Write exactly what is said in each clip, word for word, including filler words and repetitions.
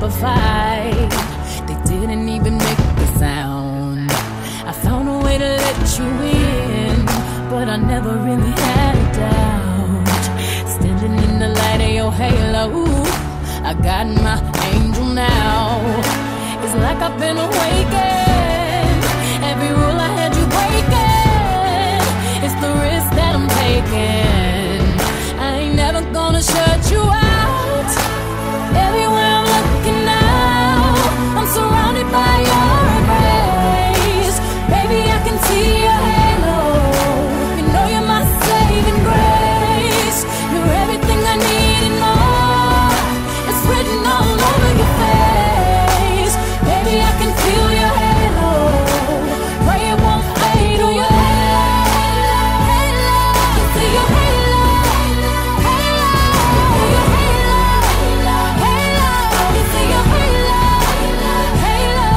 a fight. They didn't even make the sound. I found a way to let you in, but I never really had a doubt. Standing in the light of your halo, I got my angel now. It's like I've been awakened. Every rule I had you breaking, it's the risk that I'm taking. I ain't never gonna shut you out. Everywhere I'm looking now, I'm surrounded by your embrace. Baby, I can see your halo. You know you're my saving grace. You're everything I need and more. It's written all over your face. Baby, I can feel your halo. Pray it won't fade. Oh, your halo, halo. See your halo, halo. Your halo, halo. See your halo, halo.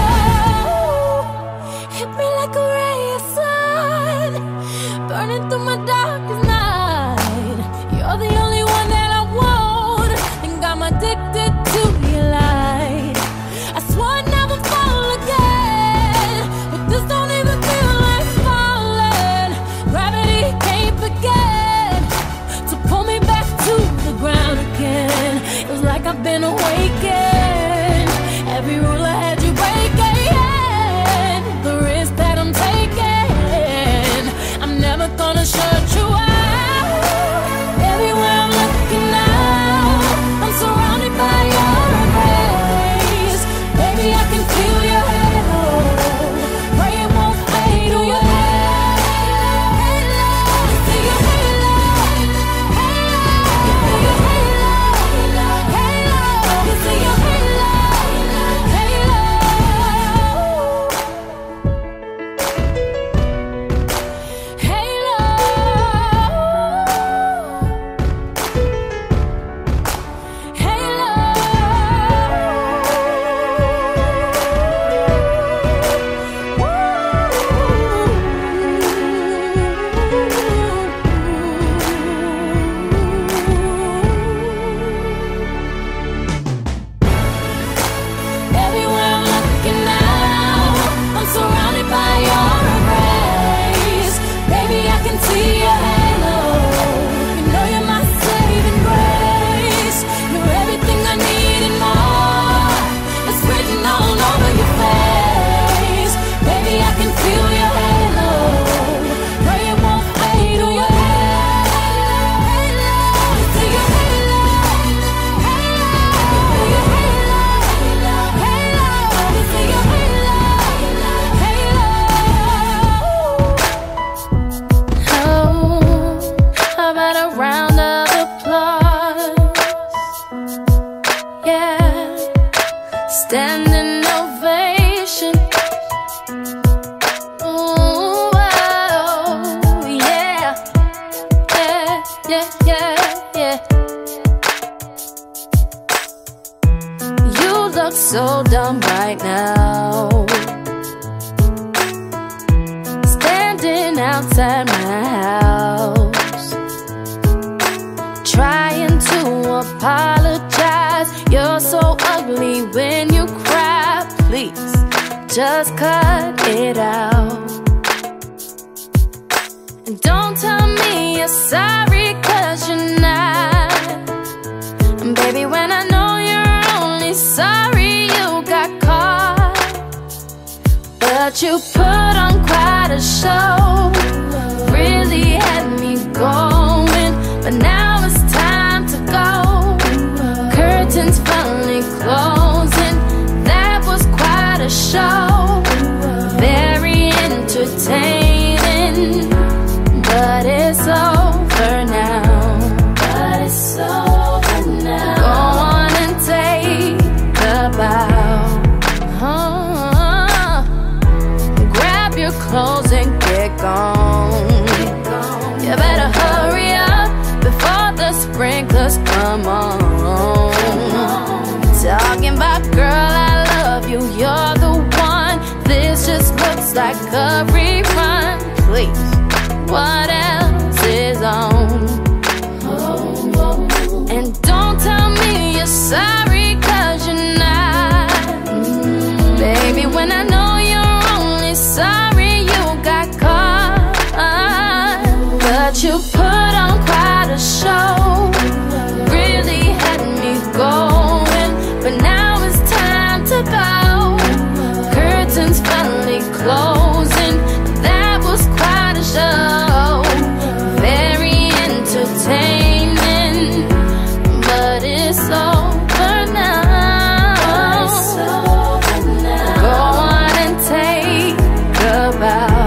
Hit me like a ray of sun, burning through my darkest night. You're the only one that I want, and I'm addicted to your light. I swore I'd never fall again, but this don't even feel like falling. Gravity can't begin to pull me back to the ground again. It was like I've been awakened. Every rule I had you breaking, the risk that I'm taking. I'm never gonna shut you out. Everywhere I'm looking now, I'm surrounded by your embrace. Baby, I can feel your halo. Pray it won't fade. Oh, your halo, see your halo, halo. Your halo, halo. See your halo, halo. Everywhere I'm looking now, I'm surrounded by your embrace. Baby, I can see your halo. You know you're my saving grace. You're everything I need and more. It's written all over your face. Baby, I can feel your halo. Pray it won't fade. Oh, your halo, see your halo, halo. Your halo, halo. See your halo, halo. Oh, how about a round of applause? Yeah, standing ovation. Ooh, oh, yeah, yeah, yeah, yeah, yeah. You look so dumb right now, standing outside my house, trying to apologize. You're so ugly when you cry. Please, just cut it out. And don't tell me you're sorry, 'cause you're not. And baby, when I know you're only sorry you got caught, but you put on quite a show, really had me going. But now it's time to go. Curtains finally closing. That was quite a show, very entertaining. But it's over now. But it's over now. Go on and take a bow. Uh, grab your clothes and get gone. You better hurry up before the sprinklers come on. Talking about, girl, I love you, you're the one. This just looks like a rerun. Please, what else is on? And don't tell me you're sorry, 'cause you're not. show really had me going, but now it's time to go. Curtains finally closing, that was quite a show. Very entertaining, but it's over now. Go on and take a bow.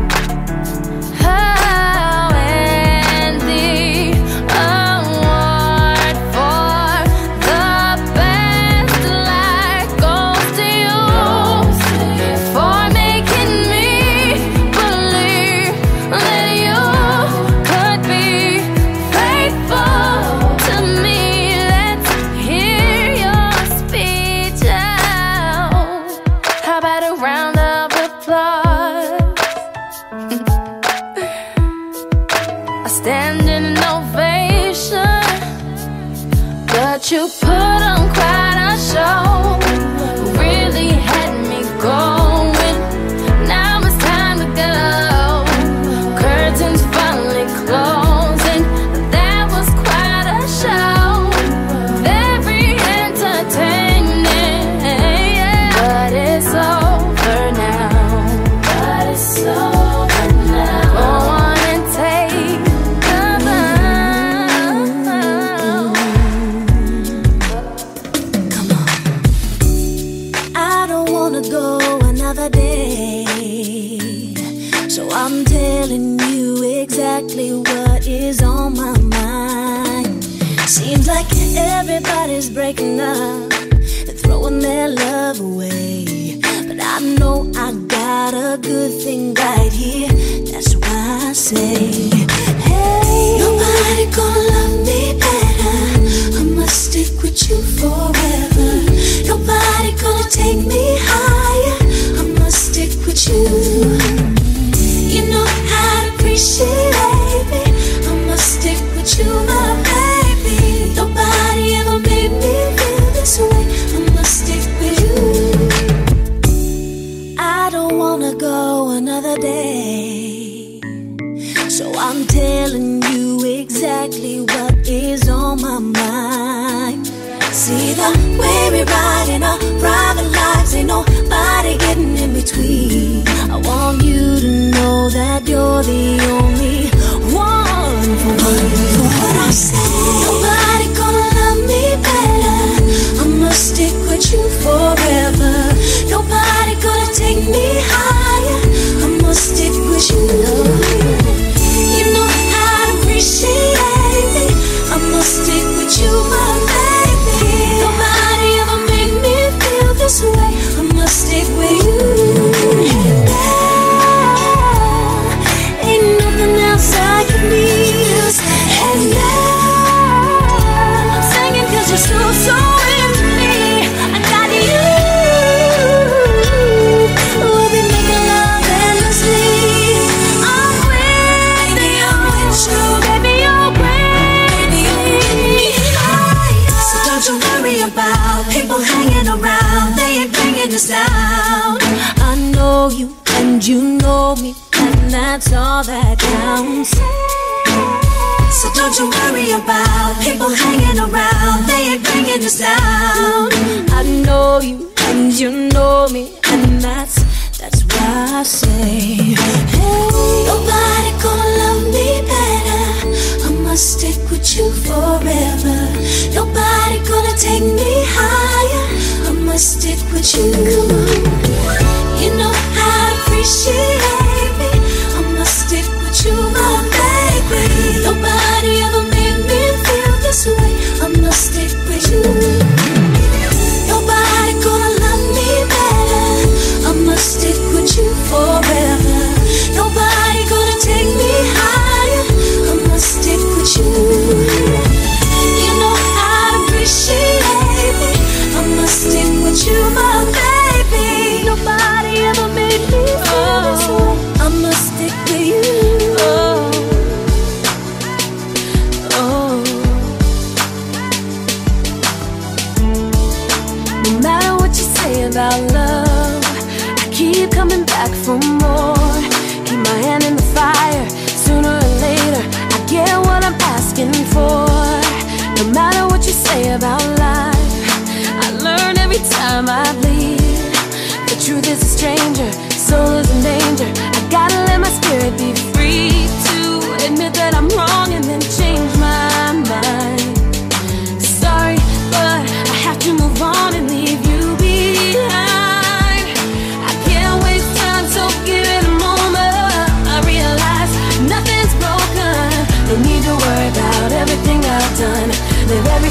Standing ovation, but you put on quite a show. Really had me going. Now it's time to go. Curtains finally closing. That was quite a show. Very entertaining, but it's over now. But it's over now. Go on and take. Go another day, so I'm telling you exactly what is on my mind. Seems like everybody's breaking up and throwing their love away, but I know I got a good thing right here. That's why I say, hey, nobody gonna love me better. I must stick with you forever. Nobody gonna take me higher. I must stick with you. You know how to appreciate me. I must stick with you, my baby. Nobody ever made me feel this way. I must stick with you. I don't wanna go another day, so I'm telling you exactly what is on my mind. See the way we ride in our private lives, ain't nobody getting in between. I want you to know that you're the only one for me. For what I say, nobody gonna love me better. I must stick with you forever. Nobody gonna take me higher. I must stick with you. You know how to appreciate me. I must stick with you, my baby. Nobody ever made me feel this way. I must stick with you. Yeah, ain't nothing else I can use. And yeah, I'm singing 'cause you're so, so into me. I got you. We'll be making love endlessly. I'm with you, I'm with you, baby, you're with me. So don't you worry about people hanging around. They ain't bringing us down. I know you and you know me, and that's all that counts. So don't you worry about people hanging around. They ain't bringing us down. I know you and you know me, and that's that's why I say, hey, nobody gonna love me better. I must stick with you forever. Nobody gonna take me higher. I must stick with you. You know how to appreciate me. I must stick with you, my baby. Nobody ever made me feel this way. I must stick with you. Nobody gonna love me better. I must stick with you forever. Nobody gonna take me higher. I must stick with you. You know how to appreciate me. I must stick with you, my baby. Nobody ever made me feel this way. I must stick with you. Oh, oh. No matter what you say about love, I keep coming back for more. Keep my hand in the fire. Sooner or later, I get what I'm asking for.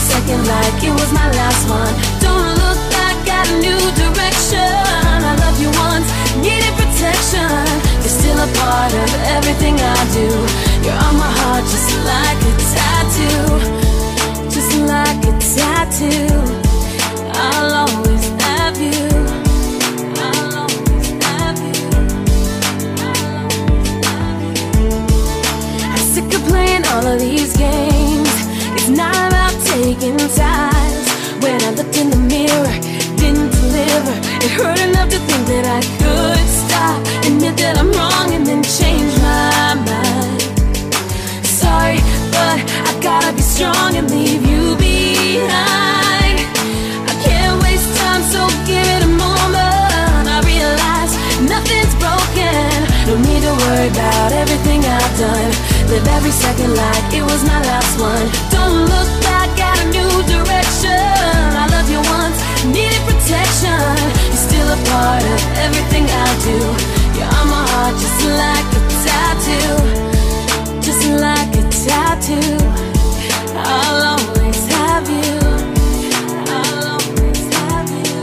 second like it was my last one. Don't look back, got a new direction. I love you once, needed protection. You're still a part of everything I do. You're on my heart just like a tattoo. Just like a tattoo. I'll always have you. I'll always have you. I'll always have you. I'm sick of playing all of these games. It's not about taking sides. When I looked in the mirror, didn't deliver. It hurt enough to think that I could stop, admit that I'm wrong, and then change my mind. Sorry, but I gotta be strong and leave you behind. I can't waste time, so give it a moment. I realize nothing's broken. No need to worry about everything I've done. Live every second like it was my last one. Don't look back, got a new direction. I love you once, needed protection. You're still a part of everything I do. You're on my heart just like a tattoo. Just like a tattoo. I'll always have you. I'll always have you.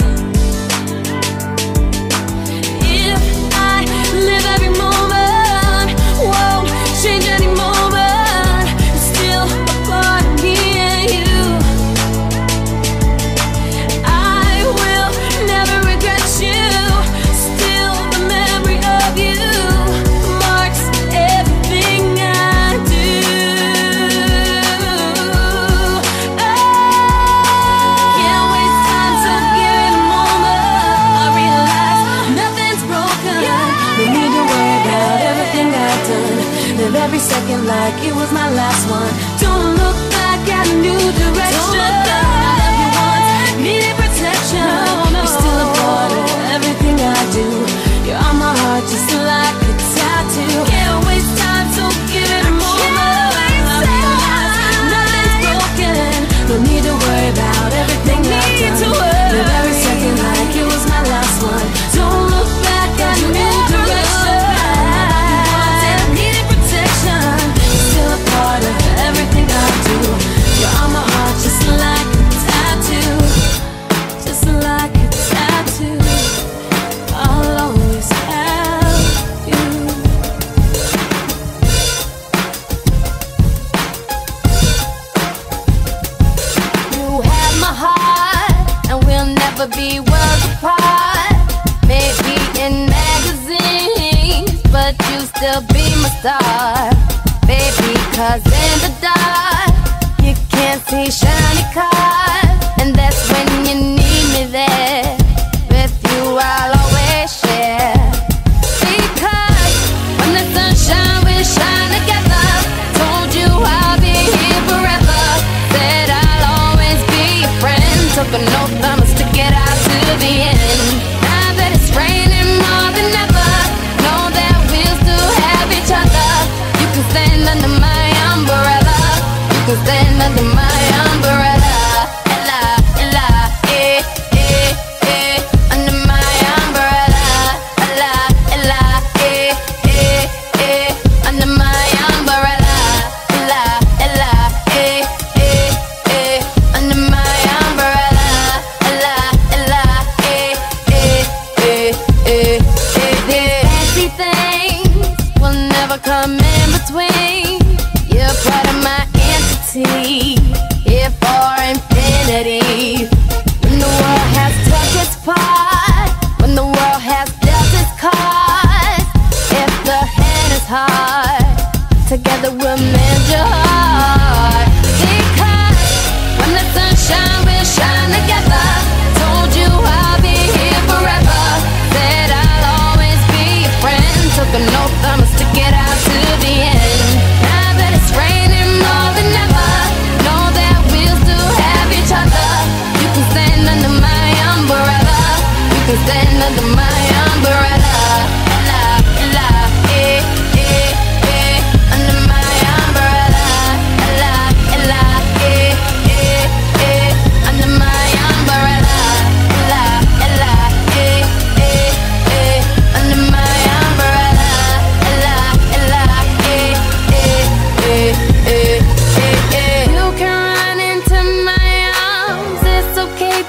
If I live every moment, won't change any moment, it's still a part of me and you. I will never regret you. Still the memory of you marks everything I do. Oh, can't waste time, so give it a moment. I realize nothing's broken. No need to worry about everything I've done. Live every second like it was my last one. Don't look back, got a new direction. I love you once, needed protection. You're still a part of everything I do. You're on my heart just like a tattoo. Can't waste time, so give it a moment. I realize nothing's broken. No need to worry about everything I've done. Live every second like it was my last one. Don't look back, got a new direction. Needed protection. You're still a part of everything I do. You're on my heart just like a tattoo. Just like a tattoo. I'll always have you. You have my heart, and we'll never be worlds apart. Maybe in magazines, but you still be my star, baby. Cause in the dark, you can't see shiny cars, and that's when you need me there. With you I'll always share. Because when the sunshine we shine together. Told you I'll be here forever. Said I'll always be your friend. Took an oath, I'ma stick it out to the end. Now that it's raining more than ever, know that we'll still have each other. You can stand under my umbrella. You can stand under my umbrella. Ella, Ella, eh, eh, eh. Under my umbrella. Ella, Ella, eh, eh, eh. Under my umbrella. Ella, Ella, eh, eh, eh. Under my umbrella.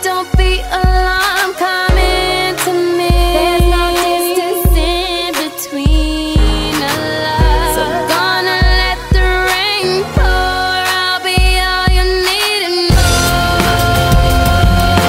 don't be alarmed, coming to me. There's no distance in between us. So gonna let the rain pour. I'll be all you need and more.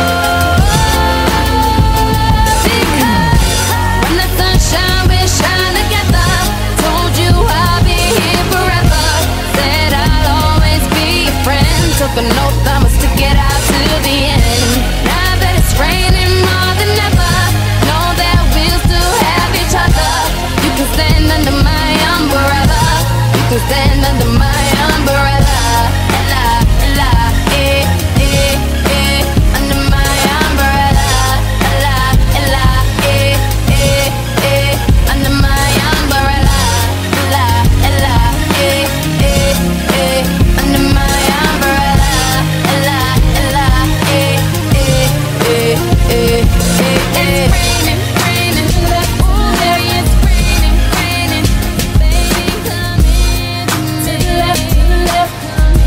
Because when the sunshine, we shine together. Told you I'll be here forever. Said I'll always be your friend. Took an oath, I must stick it out to the end. Now that it's raining more than ever, know that we'll still have each other. You can stand under my umbrella. You can stand under my umbrella. Ella, Ella, eh, eh, eh. Under my umbrella. Ella, Ella, eh, eh, eh. Under my umbrella. Ella, Ella, eh, eh, eh. Under my umbrella. Ella, Ella, eh, eh, eh, eh, eh, eh. It's raining, raining, ooh, baby, it's raining, raining. Baby, come in to the left, to the left,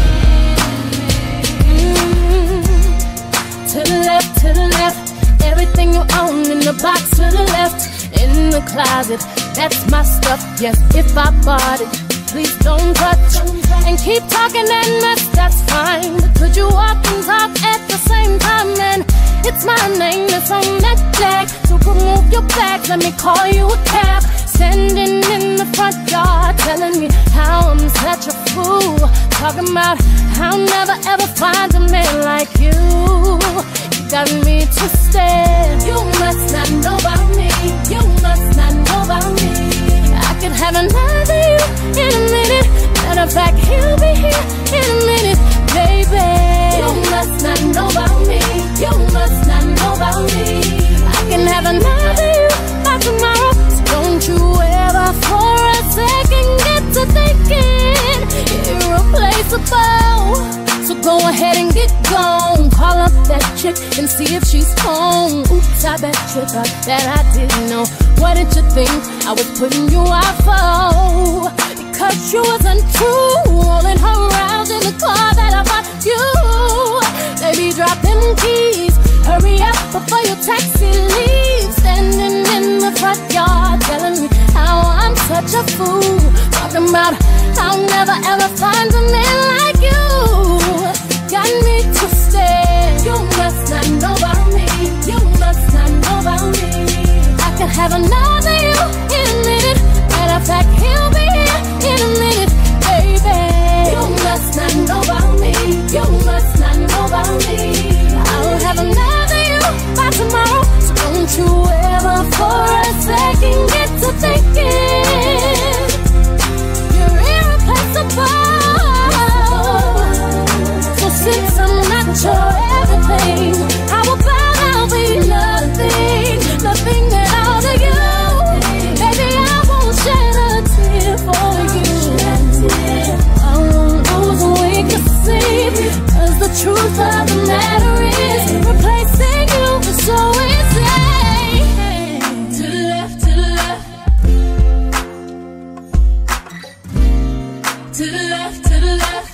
mm, to the left, to the left. Everything you own in the box to the left, in the closet. That's my stuff. Yes, if I bought it, please don't touch. And keep talking that mess, that's fine. But could you walk and talk at the same time? And it's my name that's on that flag. So remove your bags, let me call you a cab. Standing in the front yard, telling me how I'm such a fool. Talking about how I'll never ever find a man like you. You got me twisted. You must not know about me. You must not know about me. I could have another you in a minute. Matter of fact, he'll be here in a minute, baby. You must not know about me. You must not know about me. I can have another you by tomorrow. So don't you ever for a second get to thinking irreplaceable. So go ahead and get gone. Call up that chick and see if she's home. Oops, I bet you thought that I didn't know. What did you think I was putting you out for? Because you wasn't true. Rolling her around in the car that I bought you. Baby, drop them keys. Hurry up before your taxi leaves. Standing in the front yard telling me how I'm such a fool. Talking about I'll never ever find a man like you. Got me twisted. You must not know about me. You must not know about me. I could have another you in a minute. Matter of fact, he'll be here in a minute, baby. You must not know about me. You must not know about me. I'll have another you by tomorrow. So don't you ever for a second get to thinking you're irreplaceable. So since I'm not your everything, how about I'll be nothing, nothing at all to you. Baby, I won't shed a tear for you. I won't lose a wink of sleep. Cause the truth of the matter is replacing you is so easy. To the left, to the left. To the left, to the left.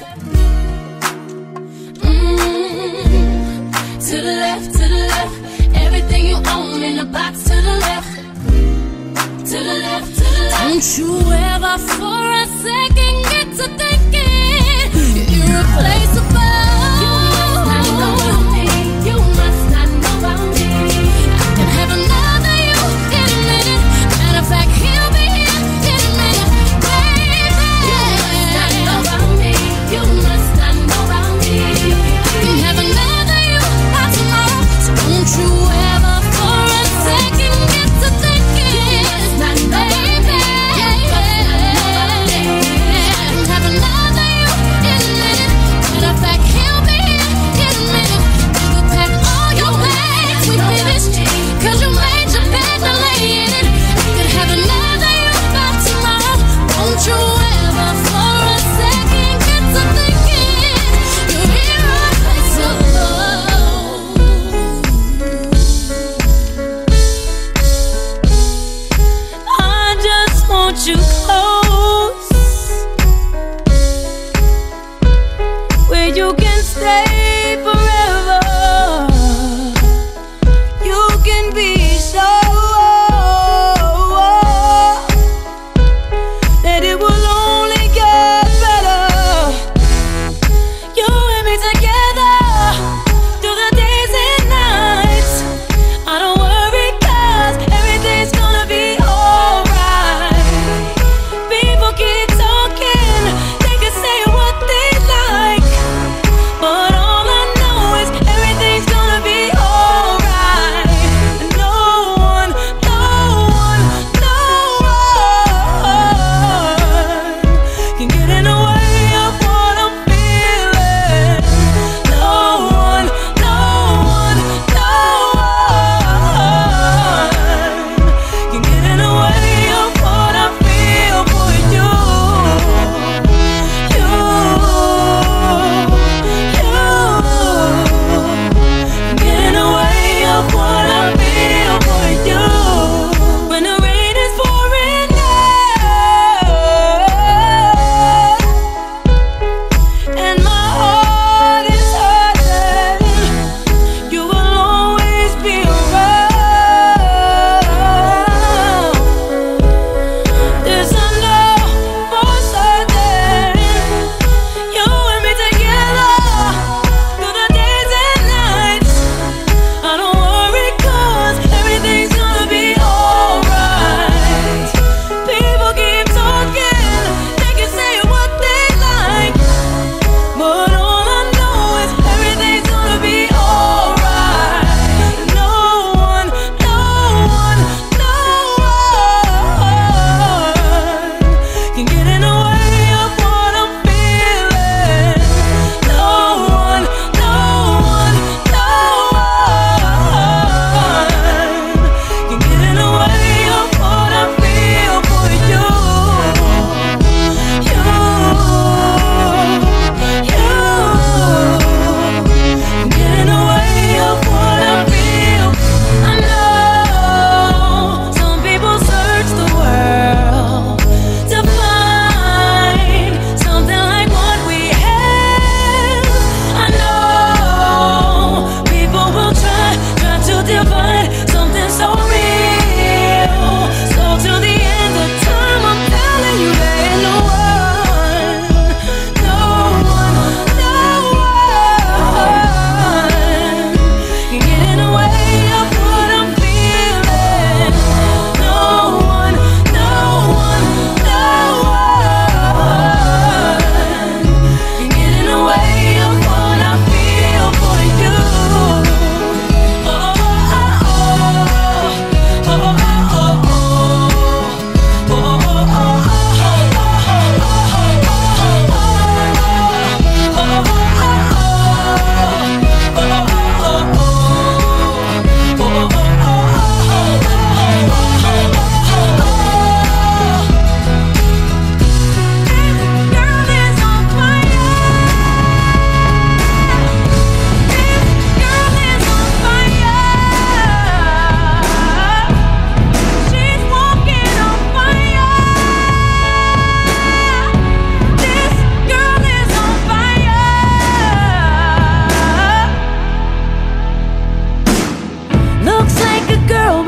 To the left, to the left. Everything you own in a box to the left. To the left, to the left. Don't you ever for a second get to thinking you're irreplaceable. You must not know about me. You must not know about me. I can have another you in a minute. Matter of fact, he'll be here in a minute, baby. You must not know about me. You must not know about me. I can have another you by tomorrow. So don't you ever for a second get to thinking it's not baby. You must not know about me. I can have another you in a minute. Matter of fact,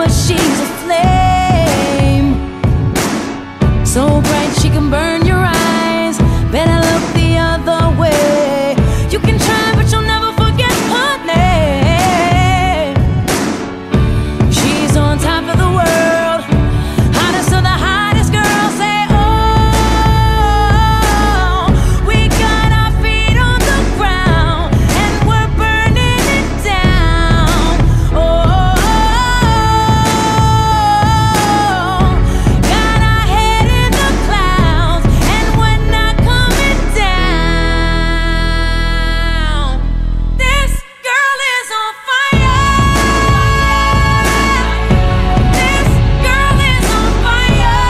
but she's a flame, so bright she can burn your eyes. Better look the other way. You can try, but you'll never forget her name. She's on top of the world, hottest of the hottest girls. Say, oh, we got our feet on the ground and we're burning it down. Oh, got our head in the clouds and we're not coming down. This girl is on fire. This girl is on fire.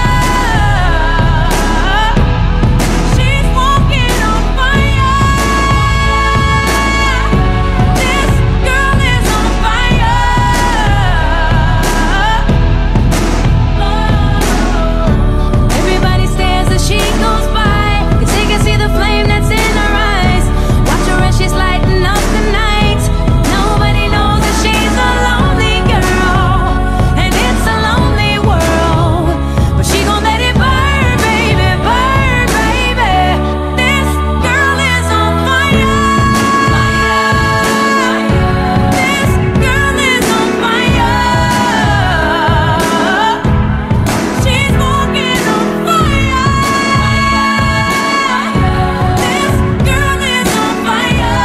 She's walking on fire. This girl is on fire. Everybody stares as she goes by, 'cause they can see the flame that's in her eyes. Watch her as she's lighting up the night. Nobody knows that she's a lonely girl, and it's a lonely world. But she gon' let it burn, baby, burn, baby. This girl is on fire. This girl is on fire. She's walking on fire. This girl is on fire.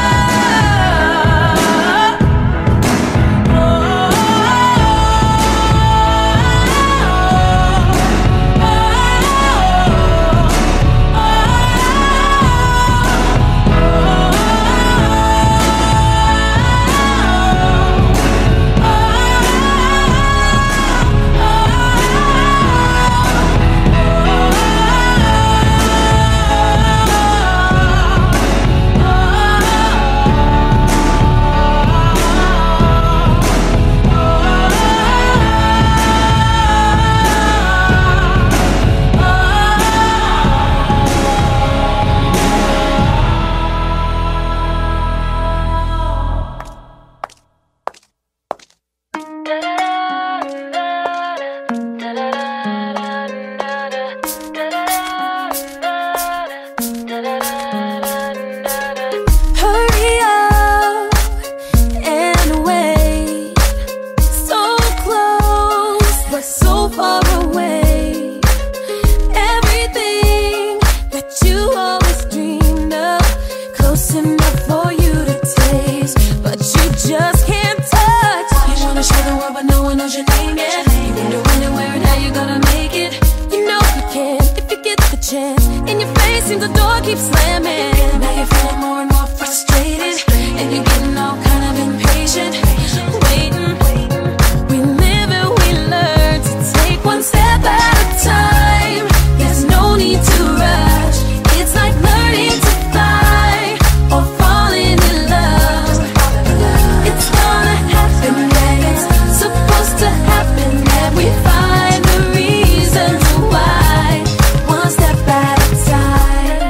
Hurry up and wait. So close, but so far away. Everything that you always dreamed of, close enough for you to taste, but you just can't touch. You wanna show the world, but no one knows your name yet. You wonder when and where and how you gonna make it. You know you can if you get the chance. In your face, seems the door keeps slamming. Now you're feeling more and more frustrated, and you're getting all kind of impatient. Waiting, we live and we learn to take one step at a time. There's no need to rush. It's like learning to fly or falling in love. It's gonna happen, yeah, it's supposed to happen. And we find the reasons why, one step at a time.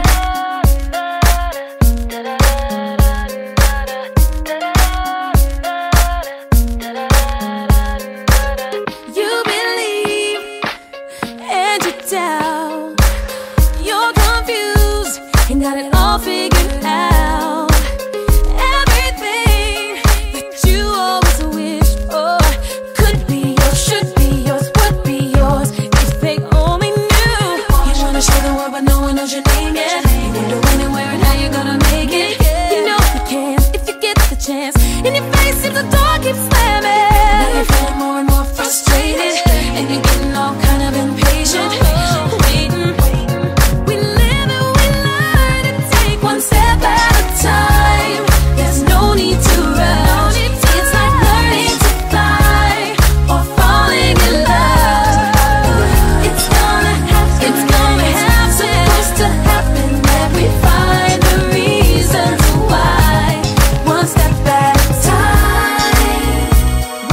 You believe and you doubt. You're confused and got it all figured out. Everything that you always wished for could be yours, should be yours, would be yours if they only knew. You wanna show the world, but no one knows your name yet. You wonder when and where and how you're gonna make it. You know you can if you get the chance. In your face, seems the door keeps slamming. Now you're feeling more and more frustrated, and you're getting all kind of impatient. Waiting, we live and we learn to take one step at a time. There's no need to rush. It's like learning to fly or falling in love. It's gonna happen, it's gonna happen, supposed to happen. That we find the reasons why, one step at a time.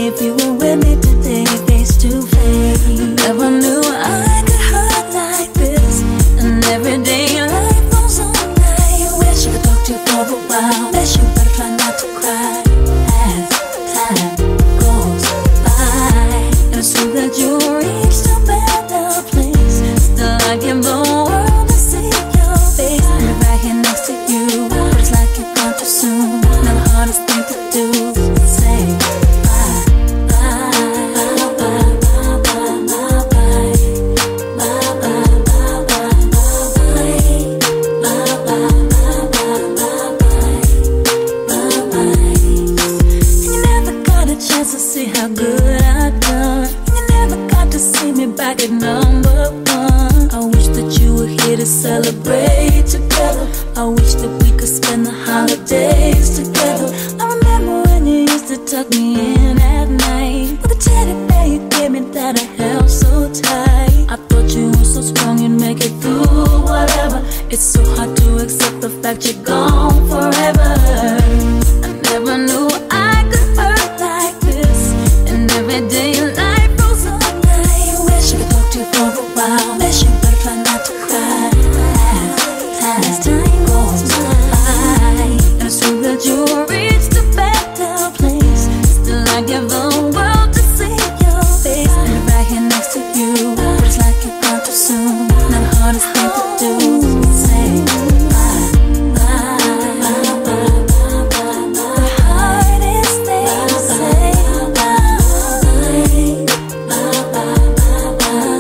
if you were with me today, face to face. Never knew I could hurt like this, and everyday life goes on. I wish I could talk to you for a while. Wish you better try not to cry as time goes by. And it's true that you reached a better place. Still I give the world to see your face. I'm right here next to you, but it's like you're gone too soon. Now the hardest thing to do is say bye, bye, bye, bye, bye, bye, bye, bye, bye, bye, bye, bye, bye, bye, bye. You never got a chance to see how good I've done. You never got to see me back at number one. I wish that you were here to celebrate together. I wish that we could spend the holidays together. I remember when you used to tuck me in at night with a teddy bear you gave me that I held so tight. I thought you were so strong you'd make it through whatever. It's so hard to accept the fact you're gone forever. I never knew I could hurt like this, and every day life goes on. I wish I could talk to you for a while. Wish you better try not to cry as time goes by. And it's true that you reached a better place. Still I give the world to see your face. I'm right here next to you, but it's like you're gone too soon. Now the hardest thing to do is say bye, bye, bye, bye, bye, bye. The hardest thing to say bye, bye, bye, bye,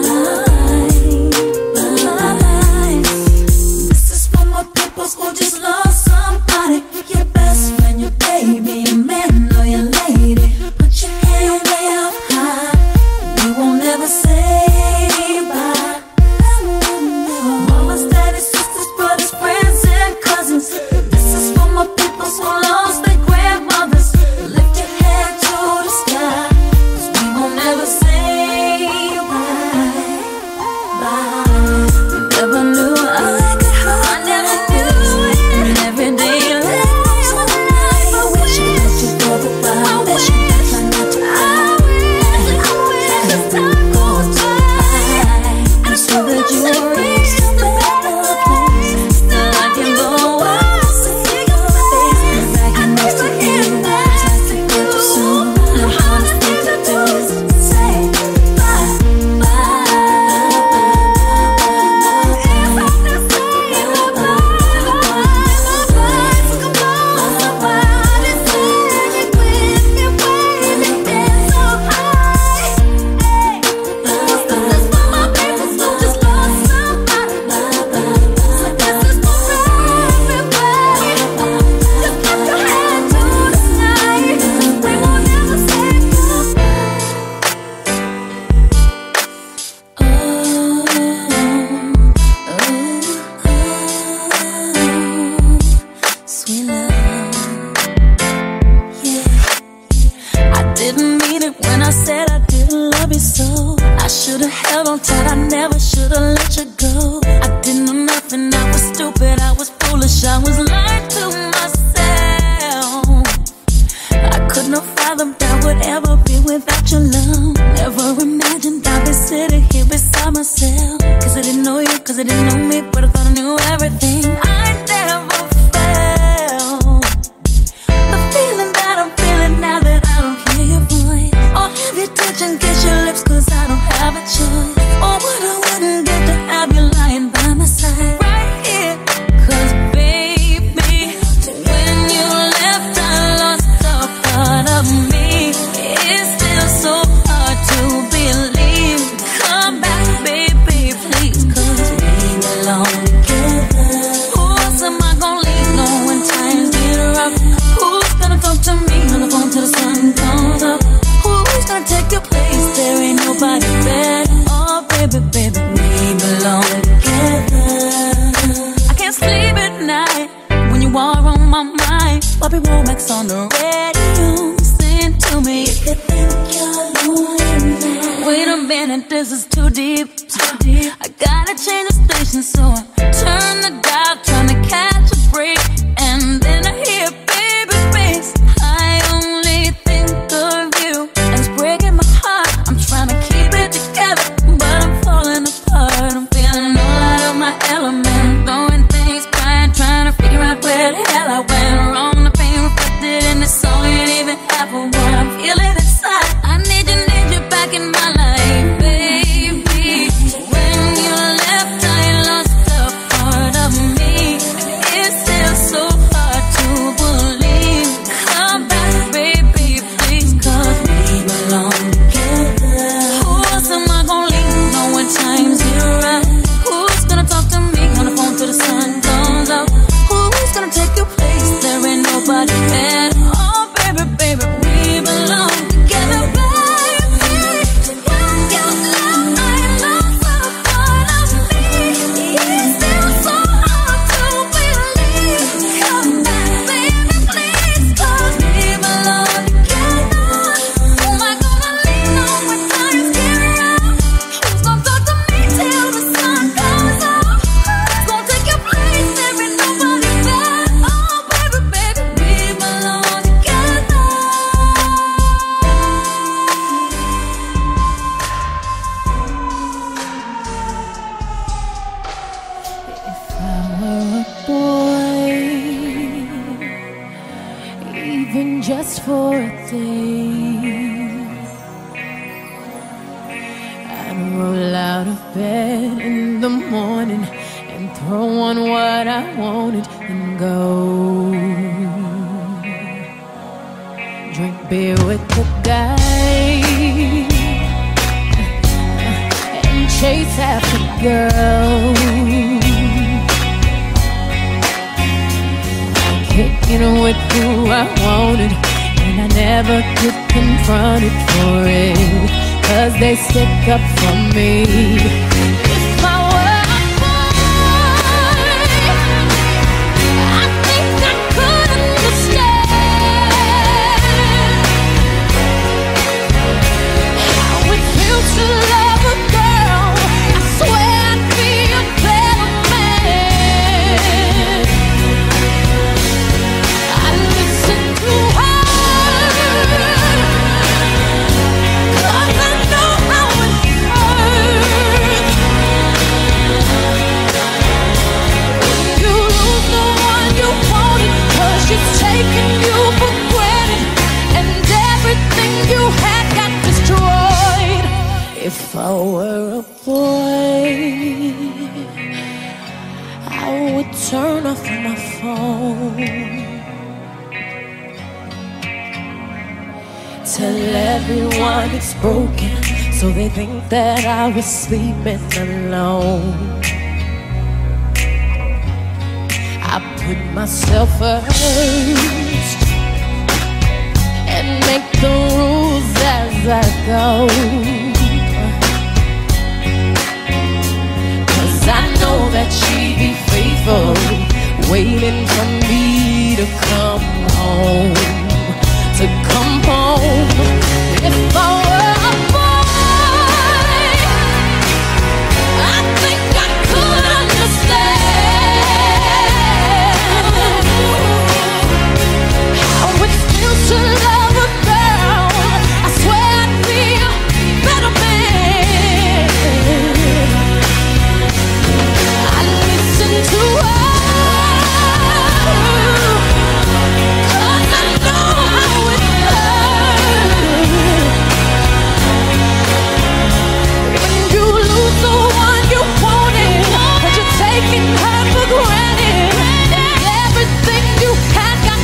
bye, bye. This is for my people who just lost somebody. Your best friend, your baby, your man or your lady. Put your hand way up high. We won't ever say bye. Mamas, daddies, sisters, brothers, friends, and cousins. This is for my people who lost their grandmothers. Lift your head to the sky, 'cause we won't ever say bye, bye. Never knew I could hurt like this, and every day life goes on. I wish I could talk to you for a while. Wish you could try not to cry as time goes by. And it's true that you reached a better place. Still I can go out and see your face. I'm right here next to you, but it's like you're gone too soon. The hardest thing to do is say bye, bye, bye, bye, bye. Sweet love, yeah. I didn't mean it when I said I didn't love you so. I should've held on tight, I never should've let you go. I didn't know nothing, I was stupid, I was foolish, I was lying to myself. I couldn't have fathomed I would ever be without your love. Never imagined I'd be sitting here beside myself. 'Cause I didn't know you, 'cause I didn't know me, but I thought I knew everything. I never felt the feeling that I'm feeling now that I don't hear your voice, or have you touch and kiss your lips, 'cause I don't have a choice. Or what I wouldn't give to have you lying by my side right here. 'Cause baby, when you left I lost a part of me. It's still so hard to believe. Come back baby, please, 'cause we belong together. Who else am I gonna leave no when times get rough? Who's gonna talk to me on the phone till the sun comes up? Who's gonna take your place? There ain't nobody better. Oh baby, baby, we belong together. I can't sleep at night when you are on my mind. Bobby Womack's on the radio, sing to me. If you think you're lonely now, wait a minute, this is too deep, too deep. I gotta change the station, so I turn the dial, trying to catch a break. And then I hear baby face. I only think of you, and it's even just for a day. I'd roll out of bed in the morning and throw on what I wanted and go drink beer with the guys and chase after girls, kicking with who I wanted, and I never get confronted for it, 'cause they stick up for me. If I were a boy, I think I could understand how it feels to love a girl. I swear I'd be a better man. I listen to her, 'cause I know how it hurts. You lose the one you wanted, 'cause she's taking you for granted, and everything you had got destroyed. If I were a boy, I would turn off my phone, tell everyone it's broken, so they think that I was sleeping alone. I put myself first and make the rules as I go, 'cause I know that she'd be faithful, waiting for me to come home, to come home. If I were a boy, I think I could understand how it feels to love a girl. I swear I'd be a better man. I listen to her, 'cause I know how it hurts. When you lose the one you wanted, 'cause you're taking her for granted, and everything you had got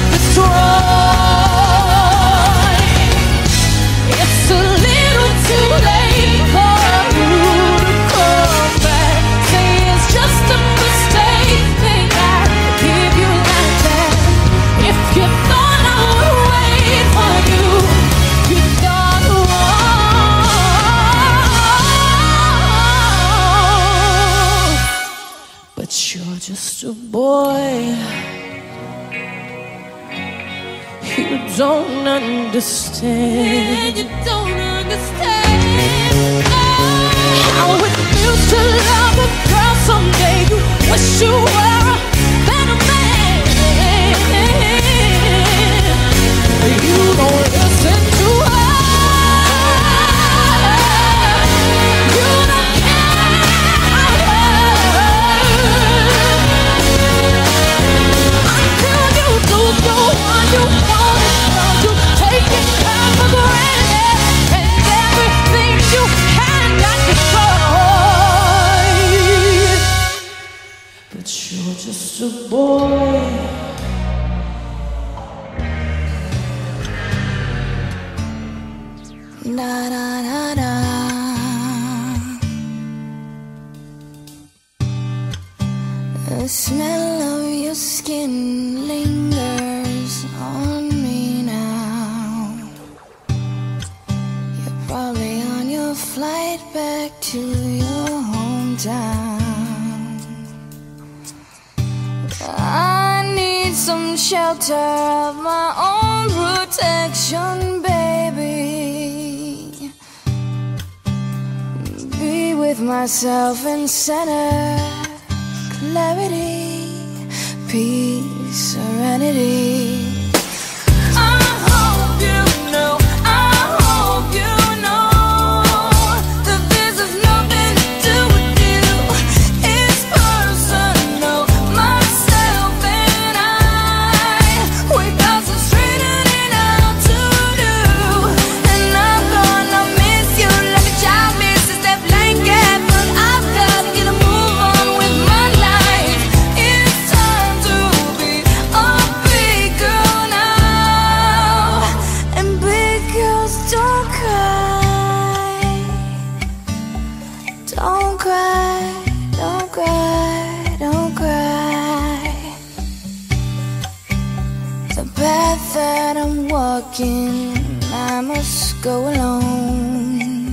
destroyed. It's a little too late for you to come back. Say it's just a mistake, think I'd give you like that. If you thought I would wait for you, you thought wrong. But you're just a boy, you don't understand. You don't understand how it feels to love a girl. Someday you wish you were a better man. You don't listen to her, you don't care how it hurts. Until you lose the one you wanted, 'cause you're taking her for granted, and everything you had got destroyed. But you're just a boy. Da da da da. The smell of your skin lingers on me now. You're probably on your flight back to your hometown. I need some shelter of my own protection, baby. Be with myself in center, clarity, peace, serenity. I hope you know, I hope you know that this has nothing to do with you. It's personal, myself and I. We concentrated in thinking I must go alone.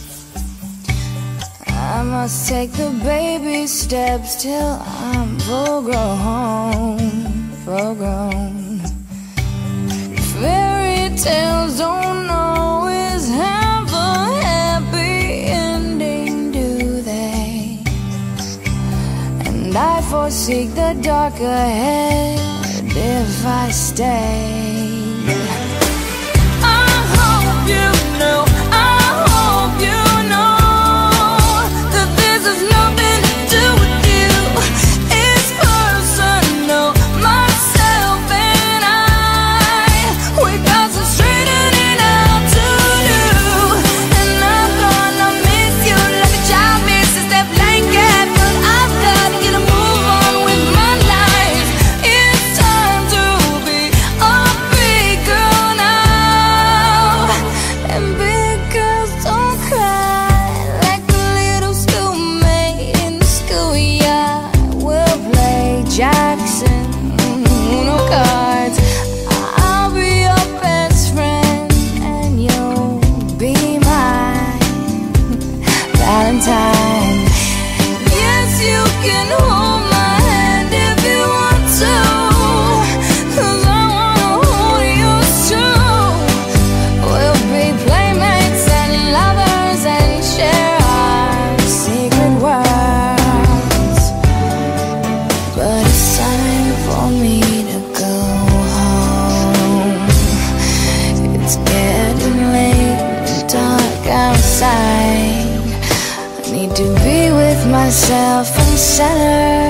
I must take the baby steps till I'm full grown, full grown. Fairy tales don't always have a happy ending, do they? And I foresee the dark ahead if I stay. I hope you know, I hope you know that this has nothing to do with you. It's personal, myself and I. We got some straightening out to do, and I'm gonna miss you like a child misses their blanket. But I've got to get a move on with my life. It's time to be a big girl now. And big girls don't cry like a little schoolmate in the schoolyard. We'll play Jackson, Uno cards. I'll be your best friend and you'll be my Valentine. Yes, you can hold my hand if you want to, 'cause I wanna hold yours too. We'll be playmates and lovers and share our secret worlds. But it's time for me to go home. It's getting late and dark outside. I need to be with myself and center